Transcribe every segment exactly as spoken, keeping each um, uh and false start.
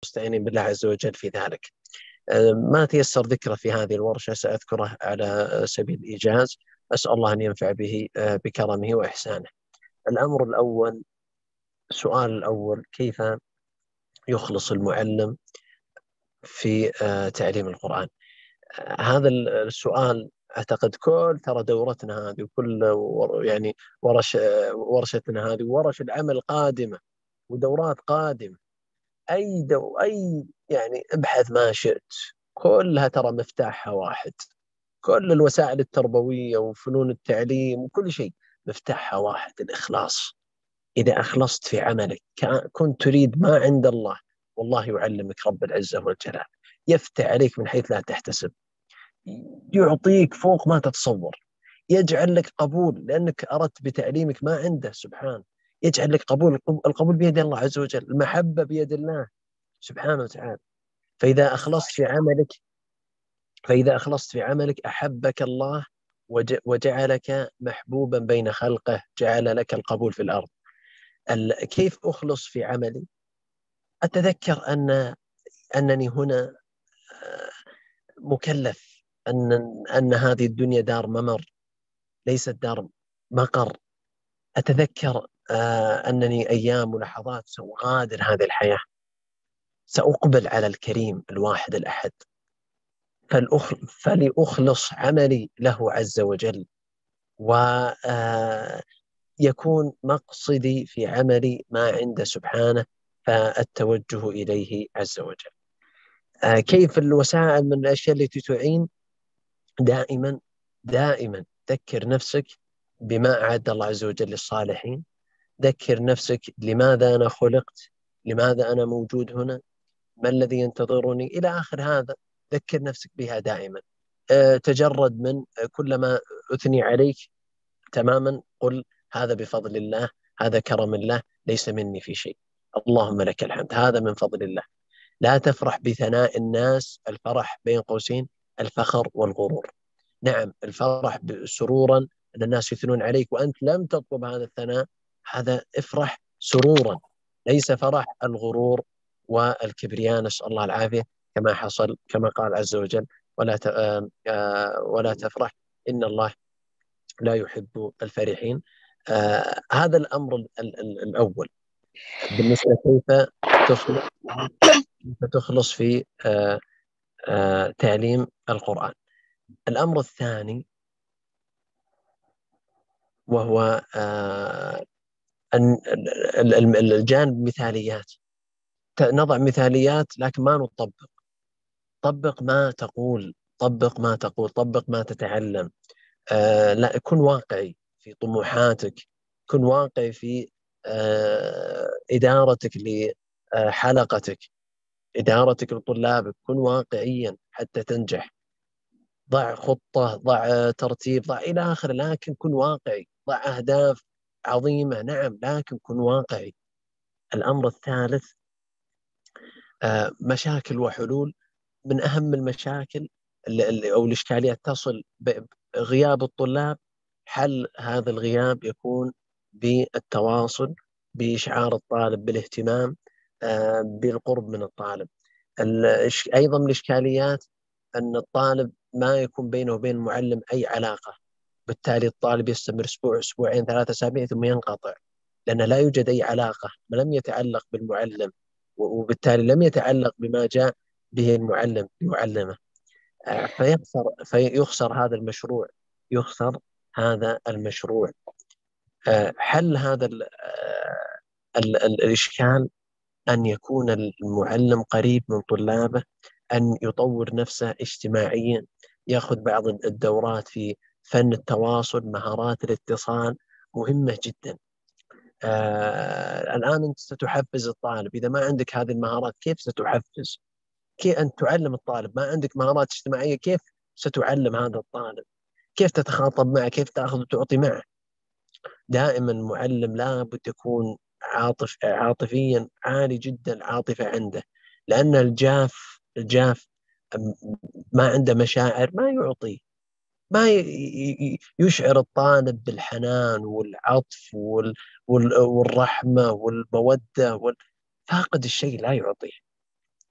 مستعينين بالله عز وجل في ذلك. ما تيسر ذكره في هذه الورشة سأذكره على سبيل الإيجاز، أسأل الله أن ينفع به بكرمه وإحسانه. الأمر الأول، السؤال الأول: كيف يخلص المعلم في تعليم القرآن؟ هذا السؤال أعتقد كل ترى دورتنا هذه وكل يعني ورش ورشتنا هذه وورش العمل قادمة ودورات قادمة، أي دو أي يعني ابحث ما شئت، كلها ترى مفتاحها واحد. كل الوسائل التربوية وفنون التعليم وكل شيء مفتاحها واحد: الإخلاص. إذا أخلصت في عملك كنت تريد ما عند الله، والله يعلمك رب العزة والجلال، يفتح عليك من حيث لا تحتسب، يعطيك فوق ما تتصور، يجعل لك قبول لأنك أردت بتعليمك ما عنده سبحانه، يجعل لك قبول. القبول بيد الله عز وجل، المحبة بيد الله سبحانه وتعالى. فإذا أخلصت في عملك فإذا أخلصت في عملك أحبك الله وجعلك محبوبا بين خلقه، جعل لك القبول في الأرض. كيف أخلص في عملي؟ أتذكر أن أنني هنا مكلف، أن أن هذه الدنيا دار ممر ليست دار مقر. أتذكر أنني أيام ولحظات سأغادر هذه الحياة، سأقبل على الكريم الواحد الأحد، فلأخلص عملي له عز وجل، ويكون مقصدي في عملي ما عنده سبحانه، فالتوجه إليه عز وجل. كيف الوسائل من الأشياء التي تعين؟ دائما دائما ذكر نفسك بما أعد الله عز وجل للصالحين، ذكر نفسك لماذا أنا خلقت، لماذا أنا موجود هنا، ما الذي ينتظرني، إلى آخر هذا. ذكر نفسك بها دائما. أه تجرد من كل ما أثني عليك تماما، قل هذا بفضل الله، هذا كرم الله، ليس مني في شيء، اللهم لك الحمد، هذا من فضل الله. لا تفرح بثناء الناس، الفرح بين قوسين الفخر والغرور. نعم، الفرح سرورا أن الناس يثنون عليك وأنت لم تطلب هذا الثناء، هذا افرح سرورا، ليس فرح الغرور والكبرياء، نسأل الله العافية، كما حصل كما قال عز وجل: ولا ولا تفرح إن الله لا يحب الفرحين. آه هذا الأمر ال ال ال الأول بالنسبة كيف تخلص تخلص في آه آه تعليم القرآن. الأمر الثاني وهو آه الجانب مثاليات. نضع مثاليات لكن ما نطبق. طبق ما تقول، طبق ما تقول، طبق ما تتعلم. آه لا، كن واقعي في طموحاتك، كن واقعي في آه إدارتك لحلقتك، إدارتك لطلابك، كن واقعيا حتى تنجح. ضع خطة، ضع ترتيب، ضع إلى آخر، لكن كن واقعي. ضع أهداف عظيمة، نعم، لكن كن واقعي. الأمر الثالث آه مشاكل وحلول. من أهم المشاكل أو الإشكاليات تصل بغياب الطلاب، حل هذا الغياب يكون بالتواصل، بإشعار الطالب بالاهتمام، آه بالقرب من الطالب. أيضا من الإشكاليات أن الطالب ما يكون بينه وبين المعلم أي علاقة، بالتالي الطالب يستمر أسبوع، أسبوعين، ثلاثة أسابيع ثم ينقطع، لأن لا يوجد أي علاقة، لم يتعلق بالمعلم، وبالتالي لم يتعلق بما جاء به المعلم ليعلمه، فيخسر فيخسر هذا المشروع، يخسر هذا المشروع. حل هذا ال ال ال الإشكال أن يكون المعلم قريب من طلابه، أن يطور نفسه اجتماعيا، يأخذ بعض الدورات في فن التواصل، مهارات الاتصال مهمة جدا. آه الآن أنت ستحفز الطالب، إذا ما عندك هذه المهارات كيف ستحفز؟ كيف أن تعلم الطالب؟ ما عندك مهارات اجتماعية كيف ستعلم هذا الطالب؟ كيف تتخاطب معه؟ كيف تأخذ وتعطي معه؟ دائما المعلم لا بد يكون عاطف عاطفيا عالي جدا، العاطفة عنده، لأن الجاف الجاف ما عنده مشاعر ما يعطي، ما يشعر الطالب بالحنان والعطف والرحمة والمودة، فاقد الشيء لا يعطيه.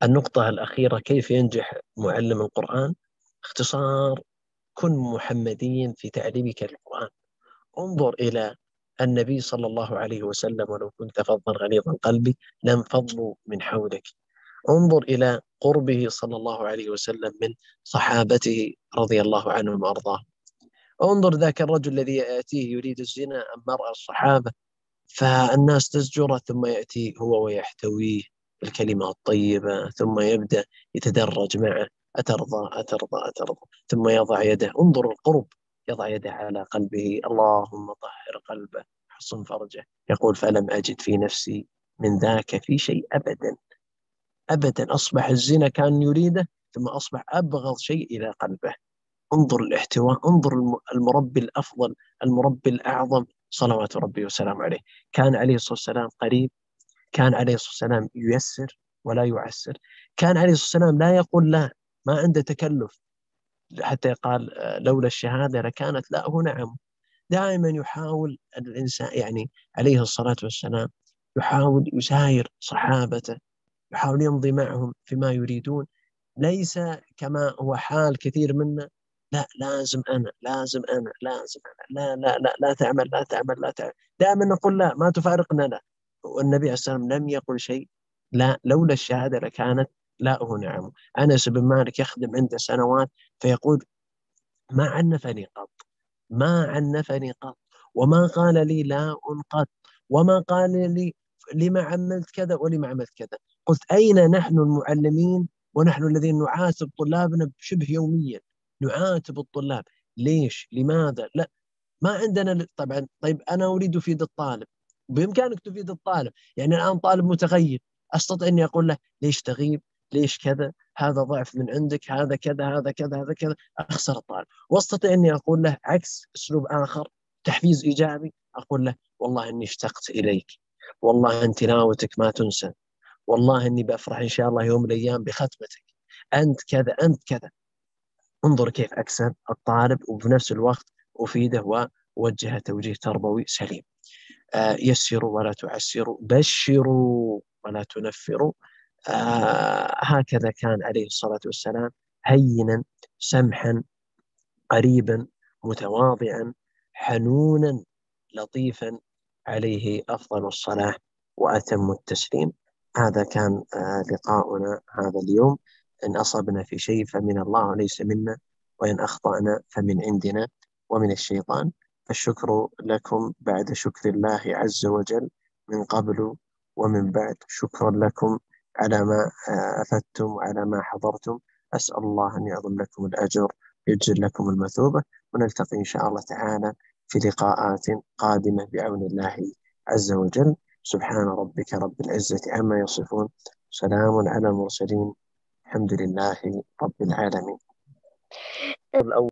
النقطة الأخيرة: كيف ينجح معلم القرآن؟ اختصار: كن محمديا في تعليمك للقرآن. انظر إلى النبي صلى الله عليه وسلم: ولو كنت فظا غليظ القلب لانفضوا من حولك. انظر إلى قربه صلى الله عليه وسلم من صحابته رضي الله عنهم وأرضاهم. انظر ذاك الرجل الذي يأتيه يريد الزنا أم مرأة الصحابة، فالناس تزجره، ثم يأتي هو ويحتويه بالكلمة الطيبة، ثم يبدأ يتدرج معه: أترضى أترضى أترضى، ثم يضع يده. انظر القرب، يضع يده على قلبه: اللهم طهر قلبه حصن فرجه. يقول: فلم أجد في نفسي من ذاك في شيء أبدا أبدا. أصبح الزنا كان يريده، ثم أصبح أبغض شيء إلى قلبه. انظر الاحتواء، انظر المربي الأفضل، المربي الأعظم صلوات ربي وسلامه عليه. كان عليه الصلاة والسلام قريب، كان عليه الصلاة والسلام ييسر ولا يعسر، كان عليه الصلاة والسلام لا يقول لا، ما عنده تكلف. حتى قال: لولا الشهادة لكانت لا هو نعم. دائما يحاول الإنسان، يعني عليه الصلاة والسلام، يحاول يساير صحابته، يحاول يمضي معهم فيما يريدون. ليس كما هو حال كثير منا: لا لازم أنا لازم أنا لازم أنا لا لا لا لا تعمل لا تعمل لا تعمل. دائما نقول لا، ما تفارقنا لا. والنبي عليه الصلاة والسلام لم يقل شيء: لا لولا الشهادة لكانت لا هو نعم. أنس بن مالك يخدم عنده سنوات، فيقول: ما عنفني قط، ما عنفني قط، وما قال لي لا قط، وما قال لي لما عملت كذا ولما عملت كذا. قلت: أين نحن المعلمين ونحن الذين نعاتب طلابنا شبه يوميا؟ نعاتب الطلاب ليش؟ لماذا؟ لا، ما عندنا. طبعا طيب أنا أريد أفيد الطالب، بإمكانك تفيد الطالب. يعني الآن طالب متغيب، أستطيع أني أقول له: ليش تغيب؟ ليش كذا؟ هذا ضعف من عندك، هذا كذا هذا كذا هذا كذا. أخسر الطالب. واستطيع أني أقول له عكس أسلوب آخر، تحفيز إيجابي، أقول له: والله إني اشتقت إليك، والله أن تلاوتك ما تنسى، والله إني بفرح إن شاء الله يوم من الأيام بختمتك، أنت كذا أنت كذا. انظر كيف أكسب الطالب، وفي نفس الوقت أفيده ووجهه توجيه تربوي سليم. آه يسروا ولا تعسروا، بشروا ولا تنفروا. آه هكذا كان عليه الصلاة والسلام: هينا سمحا قريبا متواضعا حنونا لطيفا، عليه أفضل الصلاة وأتم التسليم. هذا كان آه لقاؤنا هذا اليوم. إن أصبنا في شيء فمن الله وليس منا، وإن أخطأنا فمن عندنا ومن الشيطان. فالشكر لكم بعد شكر الله عز وجل، من قبل ومن بعد. شكرا لكم على ما آه، أفدتم وعلى ما حضرتم. أسأل الله أن يعظم لكم الأجر، يجزل لكم المثوبة. ونلتقي إن شاء الله تعالى في لقاءات قادمة بعون الله عز وجل. سبحان ربك رب العزة عما يصفون، سلام على المرسلين، الحمد لله رب العالمين.